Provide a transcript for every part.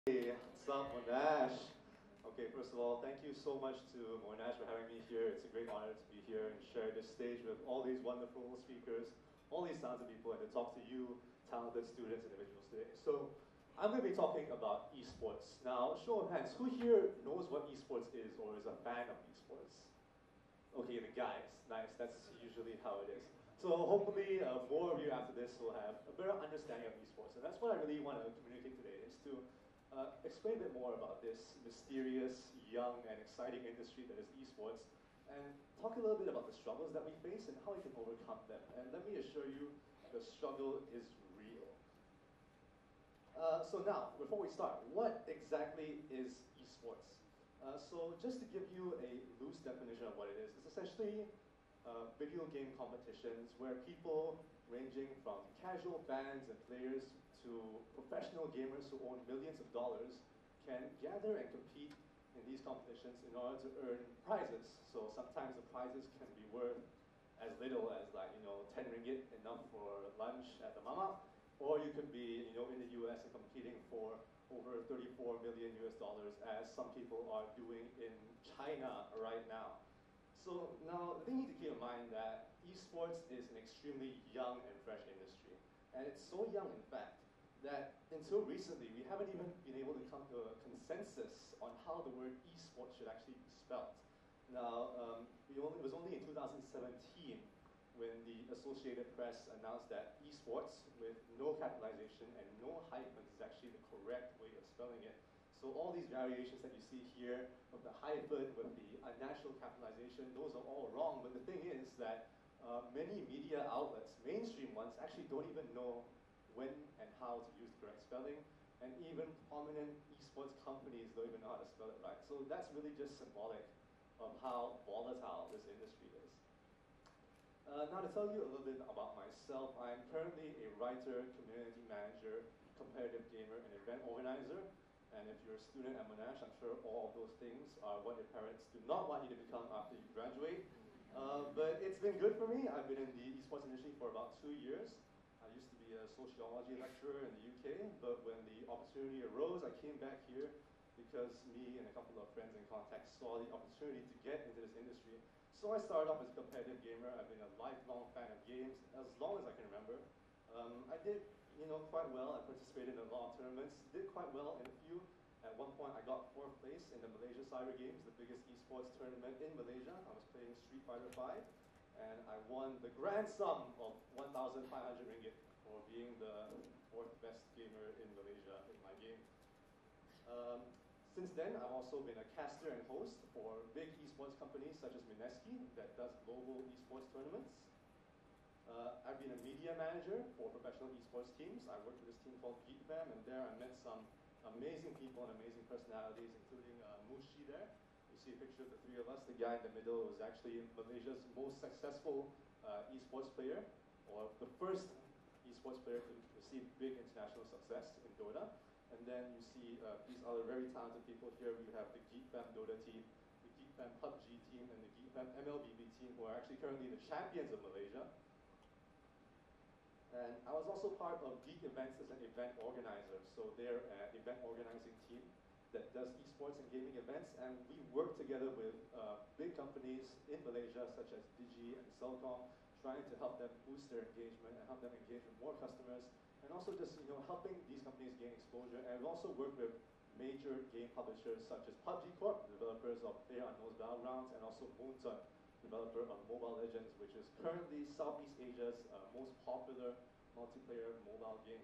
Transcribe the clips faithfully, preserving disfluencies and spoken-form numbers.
Hey, what's up, Monash? Okay, first of all, thank you so much to Monash for having me here. It's a great honor to be here and share this stage with all these wonderful speakers, all these talented people, and to talk to you, talented students, individuals today. So, I'm going to be talking about esports. Now, show of hands, who here knows what esports is or is a fan of esports? Okay, the guys, nice, that's usually how it is. So hopefully uh, more of you after this will have a better understanding of esports. And that's what I really want to communicate today, is to uh, explain a bit more about this mysterious, young, and exciting industry that is esports, and talk a little bit about the struggles that we face and how we can overcome them. And let me assure you, the struggle is real. Uh, so now, before we start, what exactly is esports? Uh, so just to give you a loose definition of what it is, it's essentially uh, video game competitions where people ranging from casual fans and players to professional gamers who own millions of dollars can gather and compete in these competitions in order to earn prizes. So sometimes the prizes can be worth as little as like, you know, ten ringgit, enough for lunch at the mama, or you could be, you know, in the U S and competing for over thirty-four million U S dollars, as some people are doing in China right now. So now, the thing you need to keep in mind that esports is an extremely young and fresh industry. And it's so young, in fact, that until recently, we haven't even been able to come to a consensus on how the word esports should actually be spelled. Now, um, we only, it was only in two thousand seventeen when the Associated Press announced that esports, with no capitalization and no hyphens, is actually the correct way of spelling it. So all these variations that you see here, with the hyphen, with the unnatural capitalization, those are all wrong. But the thing is that uh, many media outlets, mainstream ones, actually don't even know when and how to use the correct spelling. And even prominent esports companies don't even know how to spell it right. So that's really just symbolic of how volatile this industry is. Uh, now to tell you a little bit about myself, I'm currently a writer, community manager, competitive gamer, and event organizer. And if you're a student at Monash, I'm sure all of those things are what your parents do not want you to become after you graduate. Uh, but it's been good for me. I've been in the esports industry for about two years. I used to be a sociology lecturer in the U K, but when the opportunity arose, I came back here because me and a couple of friends and contacts saw the opportunity to get into this industry. So I started off as a competitive gamer. I've been a lifelong fan of games, as long as I can remember. Um, I did, you know, quite well. I participated in a lot of tournaments, did quite well in a few. At one point, I got fourth place in the Malaysia Cyber Games, the biggest esports tournament in Malaysia. I was playing Street Fighter five, and I won the grand sum of one thousand five hundred ringgit for being the fourth best gamer in Malaysia in my game. Um, Since then, I've also been a caster and host for big esports companies such as Mineski, that does global esports tournaments. Uh, I've been a media manager for professional esports teams. I worked with this team called GeekFam, and there I met some amazing people and amazing personalities, including uh, Mushi there. You see a picture of the three of us. The guy in the middle was actually Malaysia's most successful uh, esports player, or the first esports player to receive big international success in Dota. And then you see uh, these other very talented people here. We have the GeekFam Dota team, the GeekFam P U B G team, and the GeekFam M L B B team, who are actually currently the champions of Malaysia. And I was also part of Geek Events as an event organizer. So they're an event organizing team that does esports and gaming events. And we work together with uh, big companies in Malaysia, such as Digi and Celcom, trying to help them boost their engagement and help them engage with more customers. And also just, you know, helping these companies gain exposure. And we've also worked with major game publishers such as P U B G Corp, developers of PlayerUnknown's Battlegrounds, and also Moonton, developer of Mobile Legends, which is currently Southeast Asia's uh, most popular multiplayer mobile game.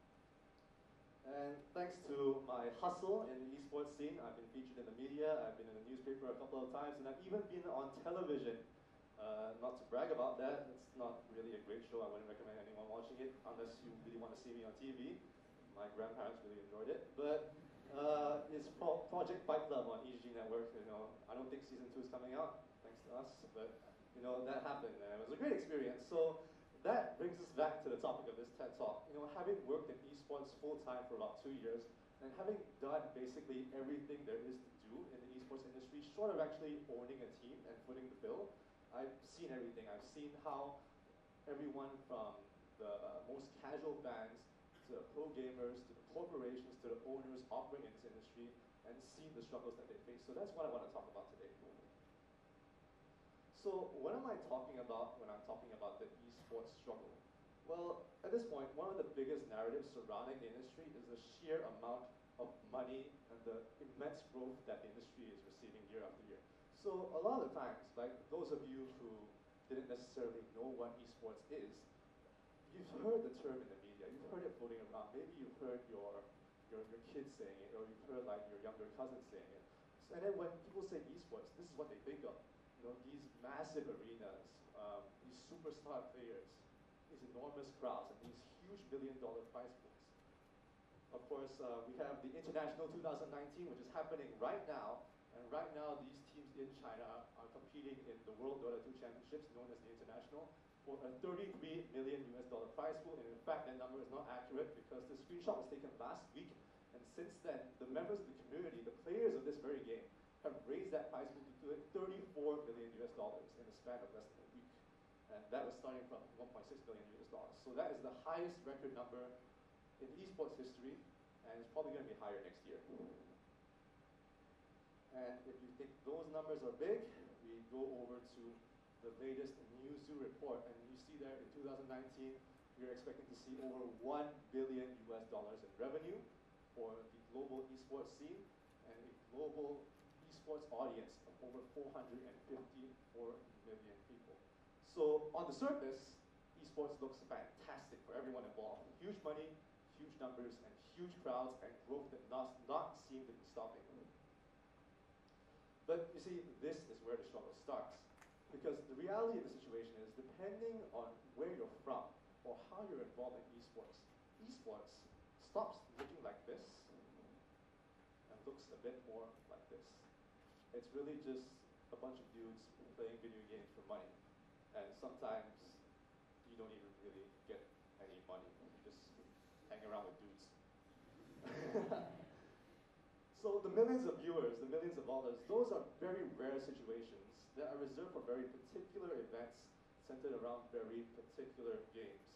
And thanks to my hustle in the esports scene, I've been featured in the media, I've been in the newspaper a couple of times, and I've even been on television. Uh, not to brag about that, it's not really a great show. I wouldn't recommend anyone watching it unless you really want to see me on T V. My grandparents really enjoyed it. But uh, it's Pro Project Fight Club on E G Network. You know, I don't think season two is coming out, thanks to us. But you know, that happened, and it was a great experience. So that brings us back to the topic of this TED Talk. You know, having worked in esports full time for about two years, and having done basically everything there is to do in the esports industry, short of actually owning a team and footing the bill, I've seen everything. I've seen how everyone from the uh, most casual fans to the pro gamers, to the corporations, to the owners operating in this industry, and seen the struggles that they face. So that's what I want to talk about today. So what am I talking about when I'm talking about the esports struggle? Well, at this point, one of the biggest narratives surrounding the industry is the sheer amount of money and the immense growth that the industry is receiving year after year. So a lot of the times, like those of you who didn't necessarily know what esports is, you've heard the term in the media, you've heard it floating around. Maybe you've heard your, your, your kids saying it, or you've heard like your younger cousins saying it. And then when people say esports, this is what they think of. You know, these massive arenas, um, these superstar players, these enormous crowds, and these huge million dollar prize pools. Of course, uh, we have the International two thousand nineteen, which is happening right now. And right now, these teams in China are competing in the World Dota two Championships, known as the International, for a thirty-three million U S dollar prize pool. And in fact, that number is not accurate because the screenshot was taken last week. And since then, the members of the community, the players of this very game, have raised that prize pool to thirty-four million U S dollars in the span of less than a week. And that was starting from one point six billion U S dollars. So that is the highest record number in esports history, and it's probably going to be higher next year. And if you think those numbers are big, we go over to the latest Newzoo report, and you see there in two thousand nineteen, we're expecting to see over one billion U S dollars in revenue for the global esports scene, and a global esports audience of over four hundred fifty-four million people. So on the surface, esports looks fantastic for everyone involved. Huge money, huge numbers, and huge crowds, and growth that does not seem to be stopping. But you see, this is where the struggle starts. Because the reality of the situation is, depending on where you're from, or how you're involved in esports, esports stops looking like this, and looks a bit more like this. It's really just a bunch of dudes playing video games for money. And sometimes you don't even really get any money. You just hang around with dudes. So the millions of viewers, the millions of dollars, those are very rare situations that are reserved for very particular events centered around very particular games.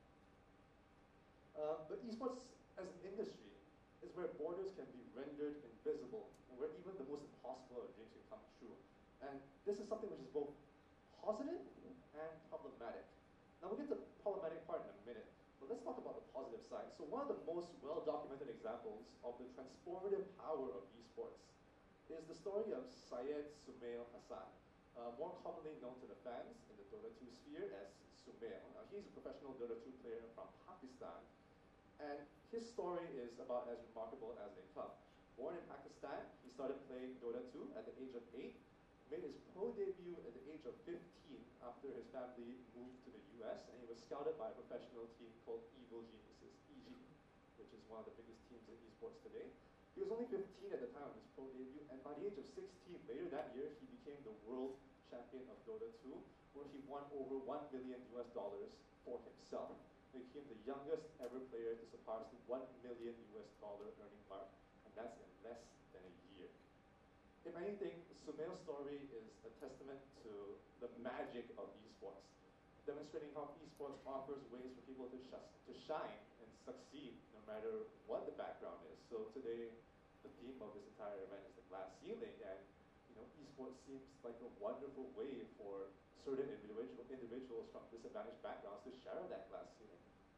Uh, but esports as an industry is where borders can be rendered invisible, and where even the most impossible of dreams can come true. And this is something which is both positive and problematic. Now we'll get to the problematic part in a minute, but let's talk about the positive side. So one of the most well-documented examples of the transformative power of esports is the story of Syed Sumail Hassan, uh, more commonly known to the fans in the Dota two sphere as Sumail. Now he's a professional Dota two player from Pakistan, and his story is about as remarkable as they come. Born in Pakistan, he started playing Dota two at the age of eight, made his pro debut at the age of fifteen after his family moved to the U S, and he was scouted by a professional team called Evil Geniuses, E G, which is one of the biggest teams in esports today. He was only fifteen at the time of his pro debut, and by the age of sixteen, later that year, he became the world champion of Dota two, where he won over one million U S dollars for himself. He became the youngest ever player to surpass the one million U S dollar earning mark, and that's in less than a year. If anything, Sumail's story is a testament to the magic of esports, demonstrating how esports offers ways for people to, sh to shine and succeed no matter what the background is. So today, the theme of this entire event is the glass ceiling, and you know, esports seems like a wonderful way for certain individual, individuals from disadvantaged backgrounds to shatter that glass ceiling.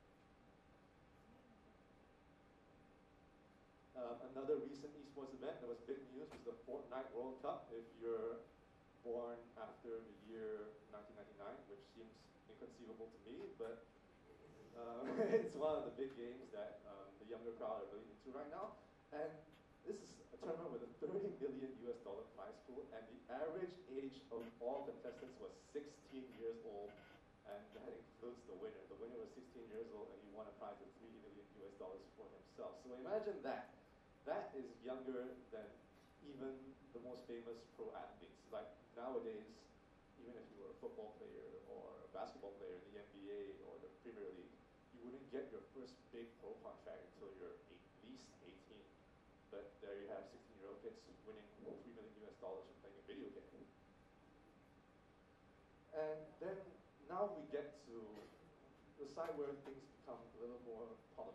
Um, another recent esports event that was big news was the Fortnite World Cup. If you're born after the year nineteen ninety-nine, which seems inconceivable to me, but um, it's one of the big games that um, the younger crowd are really into right now. And this is a tournament with a thirty million U S dollar prize pool, and the average age of all contestants was sixteen years old, and that includes the winner. The winner was sixteen years old, and he won a prize of three million U S dollars for himself. So imagine that. That is younger than even the most famous pro athletes. Like nowadays, even if you were a football player or a basketball player in the N B A or the Premier League, you wouldn't get your first big pro contract until you're at least eighteen. But there you have sixteen-year-old kids winning three million U S dollars from playing a video game. And then now we get to the side where things become a little more problematic.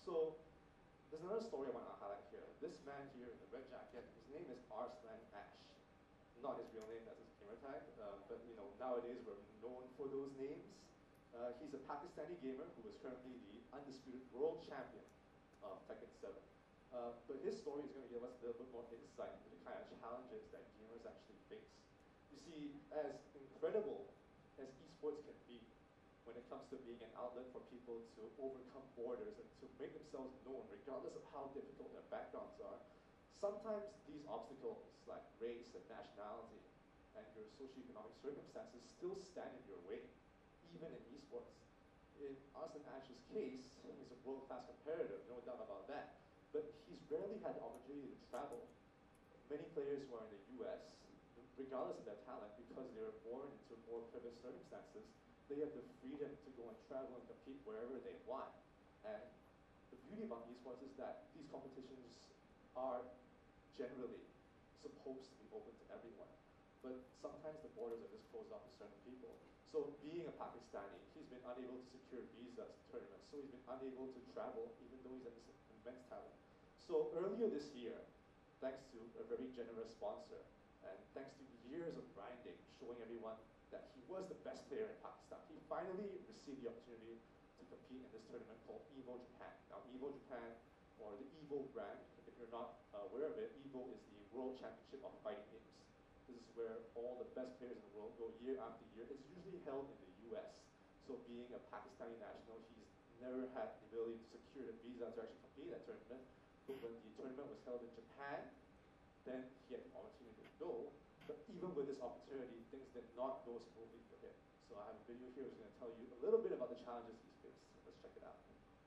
So there's another story I want to highlight here. This man here in the red jacket, his name is Arslan Ash. Not his real name, that's his gamer tag, uh, but you know, nowadays we're known for those names. Uh, he's a Pakistani gamer who is currently the undisputed world champion of Tekken seven. Uh, but his story is going to give us a little bit more insight into the kind of challenges that gamers actually face. You see, as incredible as esports can be when it comes to being an outlet for people to overcome borders and to make themselves known regardless of how difficult their backgrounds are, sometimes these obstacles like race and nationality and your socioeconomic circumstances still stand in your way, even in esports. In Arslan Ash's case, he's a world-class competitor, no doubt about that, but he's rarely had the opportunity to travel. Many players who are in the U S, regardless of their talent, because they were born into more privileged circumstances, they have the freedom to go and travel and compete wherever they want. And the beauty about esports is that these competitions are generally supposed to be open to everyone. But sometimes the borders are just closed off to certain people. So being a Pakistani, he's been unable to secure visas to tournaments, so he's been unable to travel even though he's an immense talent. So earlier this year, thanks to a very generous sponsor, and thanks to years of grinding, showing everyone that he was the best player in Pakistan, he finally received the opportunity to compete in this tournament called Evo Japan. Now Evo Japan, or the Evo brand, if you're not uh, aware of it, Evo is the World Championship of Fighting Games. This is where all the best players in the world go year after year. It's usually held in the U S. So being a Pakistani national, he's never had the ability to secure the visa to actually compete at that tournament. But when the tournament was held in Japan, then he had the opportunity to go. But even with this opportunity, things did not go smoothly for him. So I have a video here which is going to tell you a little bit about the challenges he's faced. Let's check it out.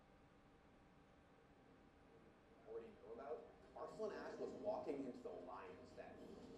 Already know about, Arslan Ash was walking into the lion's den.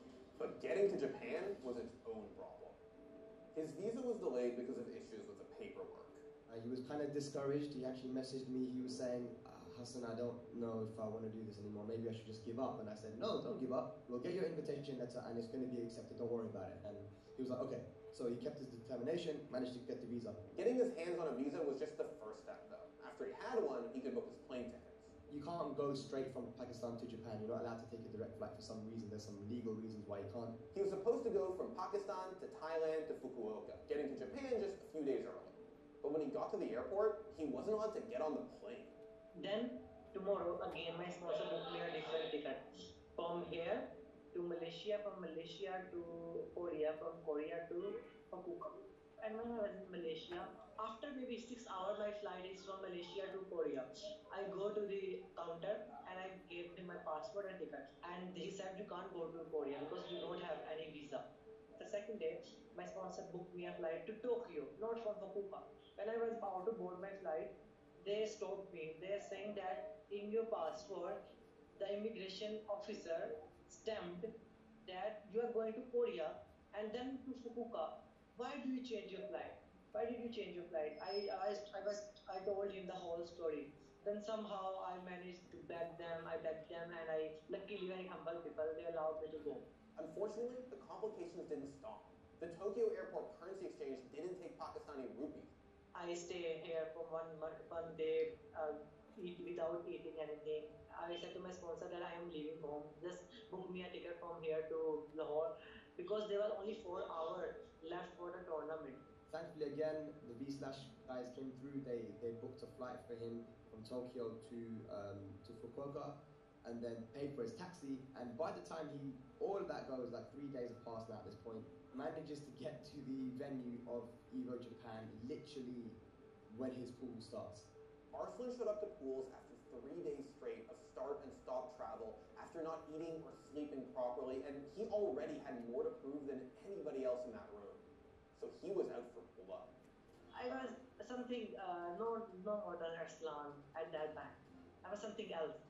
But getting to Japan was its own problem. His visa was delayed because of issues with the paperwork. Uh, he was kind of discouraged. He actually messaged me. He was saying, uh, Hassan, I don't know if I want to do this anymore. Maybe I should just give up. And I said, no, don't give up. We'll get your invitation letter and it's going to be accepted. Don't worry about it. And he was like, okay. So he kept his determination, managed to get the visa. Getting his hands on a visa was just the first step, though. After he had one, he could book his plane tickets. You can't go straight from Pakistan to Japan. You're not allowed to take a direct flight for some reason. There's some legal reasons why you can't. He was supposed to go from Pakistan to Thailand to Fukuoka, getting to Japan just a few days early. But when he got to the airport, he wasn't allowed to get on the plane. Then, tomorrow, again, my sponsor booked me a different ticket. From here to Malaysia, from Malaysia to Korea, from Korea to Fukuoka. And when I was in Malaysia, after maybe six hours, my flight is from Malaysia to Korea. I go to the counter and I gave him my passport and ticket. And he said, you can't go to Korea because you don't have any visa. The second day, my sponsor booked me a flight to Tokyo, not from Fukuoka. When I was about to board my flight, they stopped me. They're saying that in your passport, the immigration officer stamped that you are going to Korea and then to Fukuoka. Why do you change your flight? Why did you change your flight? I, I, I, was, I told him the whole story. Then somehow I managed to beg them, I begged them, and I, luckily very humble people, they allowed me to go. Unfortunately, the complications didn't stop. The Tokyo airport currency exchange didn't take Pakistani rupees. I stay here for one month, one day, uh, eat without eating anything. I said to my sponsor that I am leaving home. Just book me a ticket from here to Lahore because there were only four hours left for the tournament. Thankfully, again, the V Slash guys came through. They they booked a flight for him from Tokyo to um, to Fukuoka, and then paid for his taxi. And by the time he all of that goes, like three days have passed now at this point, manages to get to the venue of Evo Japan literally when his pool starts. Arslan showed up to pools after three days straight of start and stop travel, after not eating or sleeping properly, and he already had more to prove than anybody else in that room. So he was out for blood. I was something, uh, no, no more than Arslan at that time. I was something else.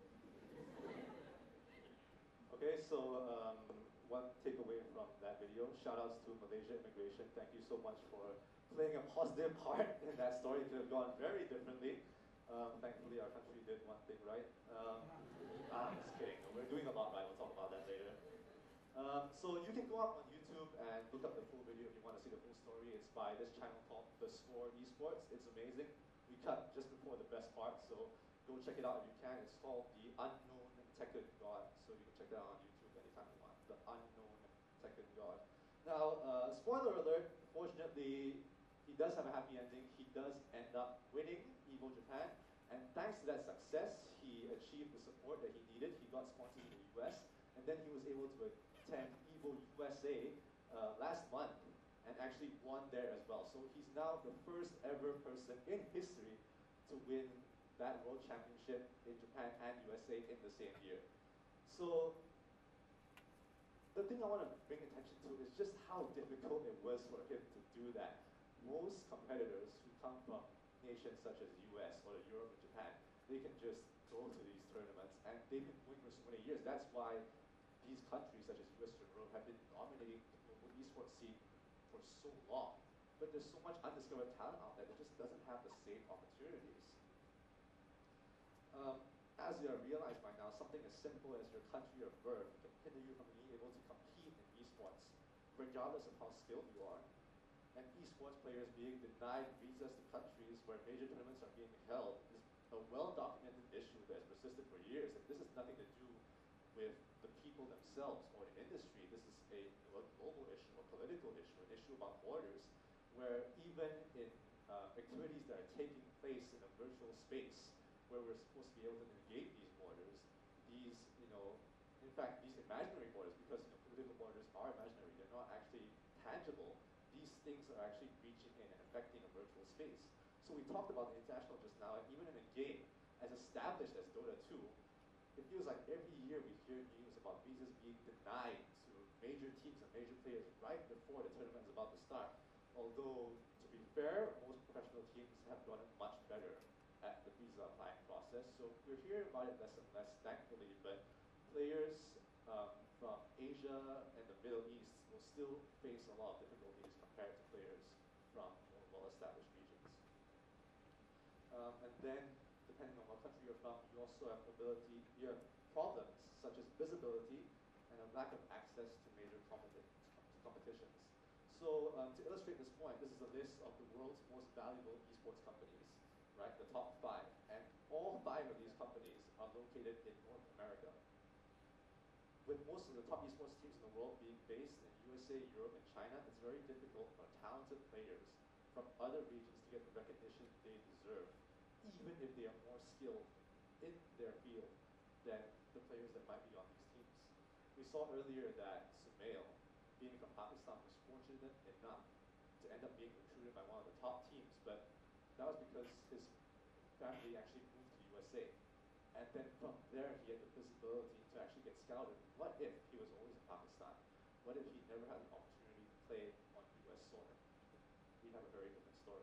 Okay, so um, one takeaway from that video, shout outs to Malaysia Immigration. Thank you so much for playing a positive part in that story. It could have gone very differently. Um, thankfully, our country did one thing right. Um, I'm just kidding. We're doing a lot right. We'll talk about that later. Um, so you can go up on YouTube and look up the full video if you want to see the full story. It's by this channel called The Score Esports. It's amazing. We cut just before the best part, so go check it out if you can. It's called The Unknown Tekken God. So you can check that out on YouTube anytime you want. The Unknown Tekken God. Now, uh, spoiler alert, fortunately, he does have a happy ending. He does end up winning Evo Japan. And thanks to that success, he achieved the support that he needed. He got sponsored in the U S. And then he was able to attend Evo U S A uh, last month and actually won there as well. So he's now the first ever person in history to win that World Championship in Japan and U S A in the same year. So the thing I want to bring attention to is just how difficult it was for him to do that. Most competitors who come from nations such as U S or Europe and Japan, they can just go to these tournaments and they've been winning for so many years. That's why these countries such as U S and Europe have been dominating the global esports scene for so long. But there's so much undiscovered talent out there that just doesn't have the same opportunities. Um, as you have realized by now, something as simple as your country of birth can hinder you from being able to compete in esports, regardless of how skilled you are. And esports players being denied visas to countries where major tournaments are being held is a well-documented issue that has persisted for years. And this has nothing to do with the people themselves or the industry. This is a, a global issue, a political issue, an issue about borders, where even in uh, activities that are taking place in a virtual space, where we're supposed to be able to negate these borders, these, you know, in fact, these imaginary borders, because you know, political borders are imaginary, they're not actually tangible, these things are actually reaching in and affecting a virtual space. So we talked about the international just now, and even in a game as established as Dota two, it feels like every year we hear news about visas being denied to major teams and major players right before the tournament is about to start. Although, to be fair, most professional teams have gotten much better at the visa applying process. So we're hearing about it less and less, thankfully, but players um, from Asia and the Middle East will still face a lot of difficulties compared to players from more well-established regions. Um, and then, depending on what country you're from, you also have ability, you have problems such as visibility and a lack of access to major competi competitions. So um, to illustrate this point, this is a list of the world's most valuable esports companies, right? The top five. And all five of these companies are located in North America. With most of the top esports teams in the world being based in U S A, Europe, and China, it's very difficult for talented players from other regions to get the recognition they deserve, even if they are more skilled in their field than the players that might be on these teams. We saw earlier that Sumail, being from Pakistan, was fortunate enough to end up being recruited by one of the top teams, but that was because his family actually moved to U S A. And then from there, he had the visibility to actually get scouted. What if he was always in Pakistan? What if he never had an opportunity to play on U S soil? We'd have a very different story.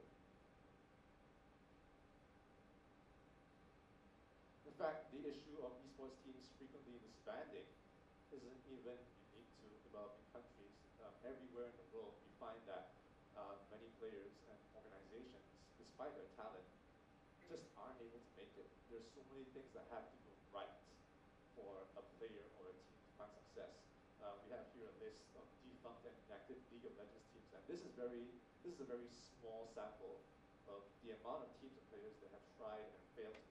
In fact, the issue of esports teams frequently disbanding isn't even unique to developing countries. Um, everywhere in the world, we find that uh, many players and organizations, despite their talent, just aren't able to make it. There's so many things that have to go right for a player or a team to find success. Uh, we have here a list of defunct and inactive League of Legends teams, and this is very, this is a very small sample of the amount of teams and players that have tried and failed to